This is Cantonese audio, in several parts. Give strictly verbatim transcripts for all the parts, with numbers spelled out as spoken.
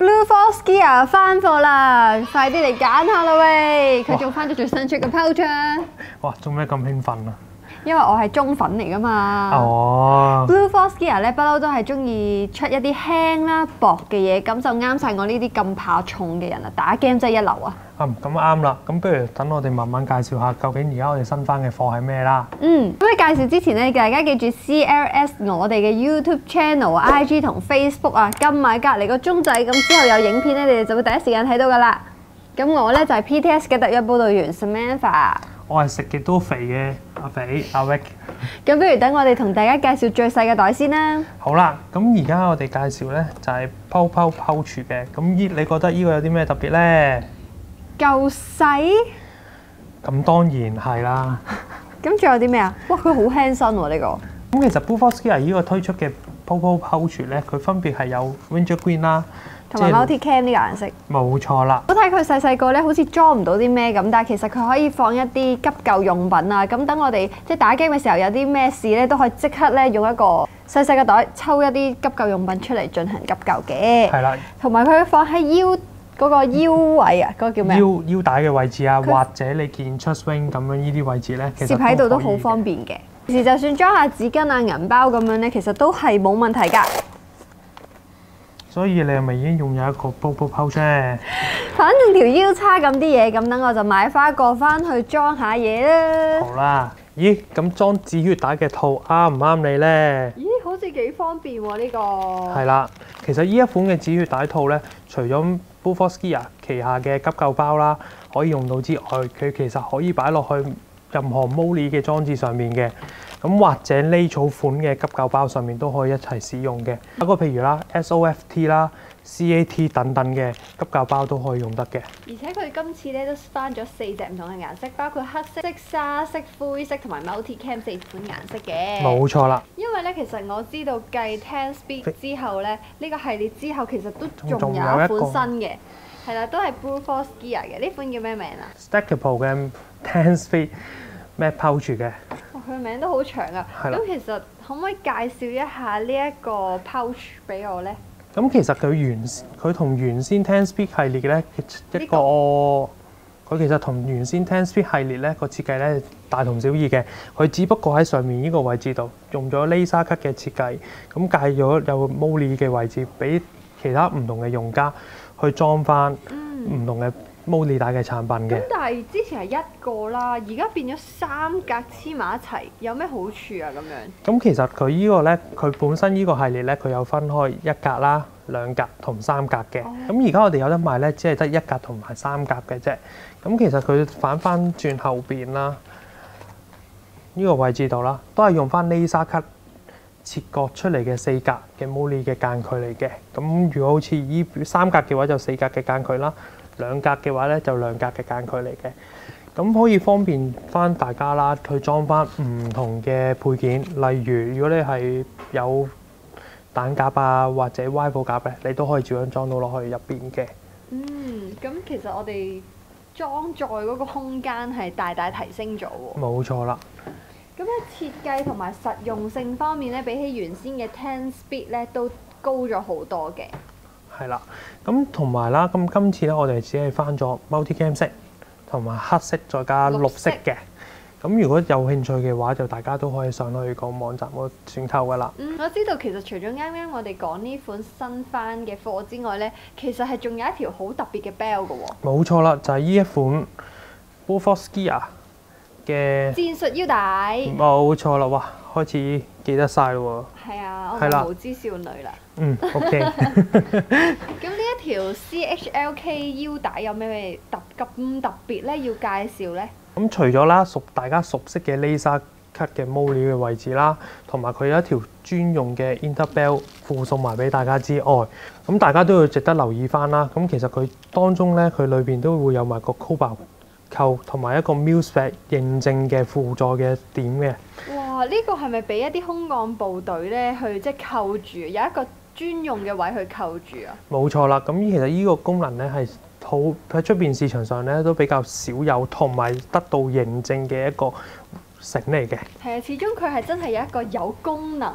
Blue Force Gear 翻貨啦，快啲嚟揀下啦喂！佢仲翻咗最新出嘅 pouch 啊！ 哇，做咩咁興奮啊？ 因為我係中粉嚟噶嘛。 哦。 Blue Force Gear 咧，不嬲都係中意出一啲輕啦、薄嘅嘢，咁就啱晒我呢啲咁怕重嘅人啊！打 game 真係一流啊！ 嗯，咁啱啦。咁不如等我哋慢慢介紹下，究竟而家我哋新翻嘅貨係咩啦？ 嗯，咁喺介紹之前咧，大家記住 C L S 我哋嘅 YouTube Channel、I G 同 Facebook 啊，撳埋隔離個鐘仔，咁之後有影片咧，你哋就會第一時間睇到噶啦。咁我咧就係 P T S 嘅特約報導員 Samantha。我係食極都肥嘅阿肥阿 Vic。 咁不如等我哋同大家介紹最細嘅袋先啦。 好啦，咁而家我哋介紹咧就係 PowPow Pouch嘅。咁依你覺得呢個有啲咩特別咧？ 夠細？ 咁當然係啦。 咁仲有啲咩啊？哇！佢好輕身喎呢個。 咁其實 Blue Force Gear 呢個推出嘅 PowPow Pouch 咧，佢分別係有 Ranger Green 啦。 同埋 Multi Cam 呢個顏色， 冇錯啦。 我睇佢細細個咧，好似裝唔到啲咩咁，但係其實佢可以放一啲急救用品啊。咁等我哋即係打機嘅時候有啲咩事咧，都可以即刻咧用一個細細嘅袋抽一啲急救用品出嚟進行急救嘅。係啦。同埋佢放喺腰嗰個腰位啊，嗰個叫咩？腰腰帶嘅位置啊，或者你見出 swing 咁樣呢啲位置咧，其實攝喺度都好方便嘅。時時就算裝下紙巾啊、銀包咁樣咧，其實都係冇問題㗎。 所以你係咪已經擁有一個 PowPow Pouch 咧？ 反正條腰差咁啲嘢，咁等我就買翻個翻去裝下嘢啦。 好啦，咦？咁裝止血帶嘅套啱唔啱你咧？ 咦，好似幾方便喎呢個。 係啦，其實呢一款嘅止血帶套咧，除咗 Blue Force Gear 旗下嘅急救包啦，可以用到之外，佢其實可以擺落去任何 Molly 嘅裝置上面嘅。咁或者呢草款嘅急救包上面都可以一齊使用嘅。不過譬如啦 S O F T 啦、C A T 等等嘅急救包都可以用得嘅。 而且佢今次咧都翻咗四隻唔同嘅顏色，包括黑色、沙色、灰色同埋 Multi Cam 四款顏色嘅。冇錯啦。因為咧，其實我知道繼 Ten Speed 之後咧，呢、這個系列之後其實都仲有一款新嘅，係啦，都係 Blue Force Gear 嘅。呢款叫咩名啊 ？Stackable 嘅 Ten Speed Mag Pouch 嘅。 佢名都好長啊！咁其實可唔可以介紹一下呢一個 pouch 俾我咧？ 咁其實佢原佢同原先 Ten Speed 系列咧一個，佢其實同原先 Ten Speed 系列咧個設計咧大同小異嘅。佢只不過喺上面呢個位置度用咗 laser cut 嘅設計，咁介咗有 Molly 嘅位置俾其他唔同嘅用家去裝翻唔同嘅Molly帶嘅產品嘅。咁但係之前係一個啦，而家變咗三格黐埋一齊，有咩好處啊？咁樣？ 咁其實佢呢個咧，佢本身呢個系列咧，佢有分開一格啦、兩格同三格嘅。咁而家我哋有得賣咧，只係得一格同埋三格嘅啫。咁其實佢反翻轉後邊啦，呢個位置度啦，都係用翻 laser cut 切割出嚟嘅四格嘅 Molly 嘅間距嚟嘅。咁如果好似依三格嘅話，就四格嘅間距啦。兩格嘅話咧，就兩格嘅間距嚟嘅，咁可以方便翻大家啦，去裝翻唔同嘅配件。例如，如果你係有彈夾啊，或者 rifle 夾咧，你都可以照樣裝到落去入邊嘅。 嗯，咁其實我哋裝載嗰個空間係大大提升咗喎。 冇錯啦。 咁喺設計同埋實用性方面咧，比起原先嘅 Ten Speed 咧，都高咗好多嘅。 係啦，咁同埋啦，咁今次咧，我哋只係翻咗 Multi Cam 色同埋黑色，再加綠色嘅。咁如果有興趣嘅話，就大家都可以上去個網站嗰度選購噶啦。 嗯，我知道其實除咗啱啱我哋講呢款新翻嘅貨之外咧，其實係仲有一條好特別嘅 belt 嘅喎。 冇錯啦，就係、是、呢一款 Blue Force Gear 嘅戰術腰帶。冇錯啦，哇，開始記得晒咯喎。 係啊，我係無知少女啦。 嗯 ，OK。 咁呢一條 C H L K 腰帶有咩特咁特別咧？要介紹咧？ 咁除咗啦，熟大家熟悉嘅 laser cut 嘅 Molly 嘅位置啦，同埋佢有一條專用嘅 interbelt 附送埋俾大家之外，咁大家都要值得留意翻啦。咁其實佢當中咧，佢裏邊都會有埋個 Cobalt 扣同埋一個 Mil-Spec 認證嘅輔助嘅點嘅。哇！ 呢、這個係咪俾一啲空降部隊咧去即係扣住，有一個專用嘅位去扣住啊？ 冇錯啦，咁其實呢個功能咧係好喺出邊市場上咧都比較少有，同埋得到認證嘅一個繩嚟嘅。 係啊，始終佢係真係有一個有功能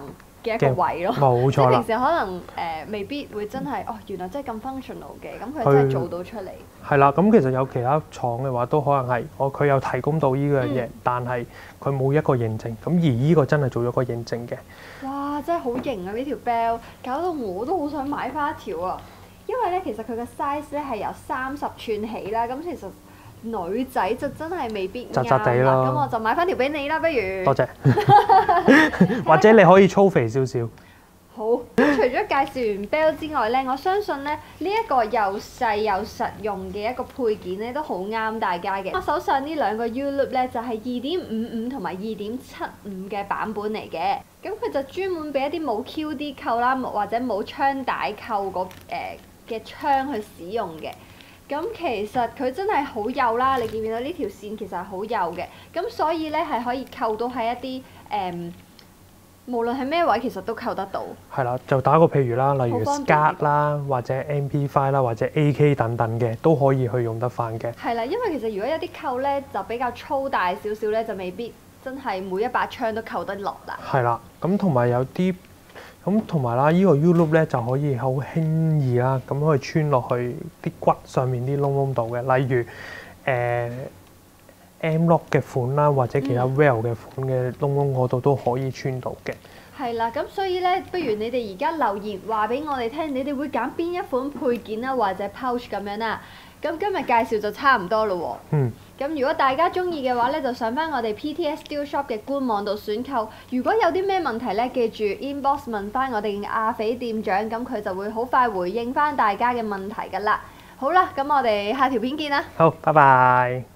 嘅一個位咯。 冇錯啦。 即係平時可能誒、呃、未必會真係哦，原來真係咁 functional 嘅，咁佢真係做到出嚟。 係啦，咁其實有其他廠嘅話都可能係，我佢有提供到呢樣嘢，嗯、但係佢冇一個認證。咁而呢個真係做咗個認證嘅。 哇！真係好型啊！呢條 belt 搞到我都好想買翻一條啊！因為咧，其實佢嘅 size 咧係由三十寸起啦，咁其實女仔就真係未必啱啦。咁我就買翻條俾你啦，不如。多謝。或者你可以粗肥少少。 好。咁除咗介紹完 belt 之外咧，我相信咧呢一、這個又細又實用嘅一個配件咧，都好啱大家嘅。我手上呢兩個 U-loop 咧就係二點五五同埋二點七五嘅版本嚟嘅。咁佢就專門俾一啲冇 Q D 扣啦，或者冇槍帶扣嗰嘅槍去使用嘅。咁其實佢真係好幼啦，你見唔見到呢條線其實係好幼嘅。咁所以咧係可以扣到喺一啲誒、嗯，無論係咩位其實都扣得到。係啦，就打個譬如啦，例如 Scat 啦，或者 M P 五 啦，或者 A K 等等嘅都可以去用得翻嘅。係啦，因為其實如果有啲扣咧就比較粗大少少咧，就未必真係每一把槍都扣得落啦。係啦，咁同埋有啲。咁同埋啦，呢個 U-loop 咧就可以好輕易啦，咁可以穿落去啲骨上面啲窿窿度嘅，例如誒、呃、M-lock 嘅款啦，或者其他 Well 嘅款嘅窿窿嗰度都可以穿到嘅。係啦，咁所以咧，不如你哋而家留言話俾我哋聽，你哋會揀邊一款配件啦，或者 pouch 咁樣啦。咁今日介紹就差唔多咯喎。嗯。咁如果大家中意嘅話咧，就上翻我哋 P T S Steel Shop 嘅官網度選購。如果有啲咩問題咧，記住 inbox 問翻我哋阿肥店長，咁佢就會好快回應翻大家嘅問題㗎啦。好啦，咁我哋下條片見啦。好，拜拜。